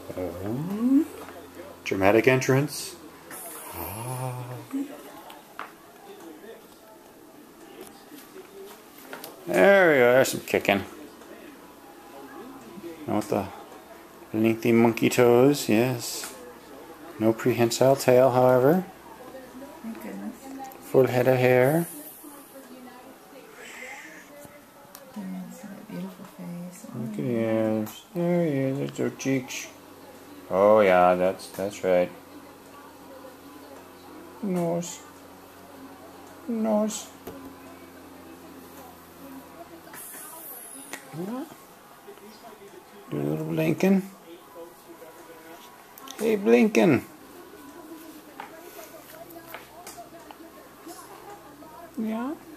Dramatic entrance. There we go, there's some kicking. Now with the lengthy monkey toes, yes. No prehensile tail, however. Thank goodness. Full head of hair. Yes, that beautiful face. Look at the ears. There he is, there's their cheeks. Oh yeah, that's right. Nose. Nose. Do a little blinking. Hey, blinking. Yeah.